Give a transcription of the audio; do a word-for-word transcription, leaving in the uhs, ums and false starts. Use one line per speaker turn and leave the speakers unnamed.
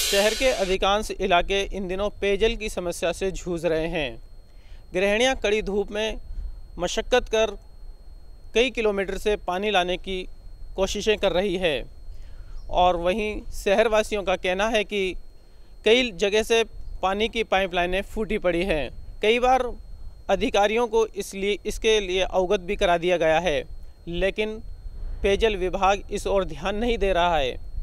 शहर के अधिकांश इलाके इन दिनों पेयजल की समस्या से जूझ रहे हैं। गृहिणियां कड़ी धूप में मशक्क़त कर कई किलोमीटर से पानी लाने की कोशिशें कर रही है और वहीं शहरवासियों का कहना है कि कई जगह से पानी की पाइपलाइनें फूटी पड़ी हैं। कई बार अधिकारियों को इसलिए इसके लिए अवगत भी करा दिया गया है, लेकिन पेयजल विभाग इस ओर ध्यान नहीं दे रहा है।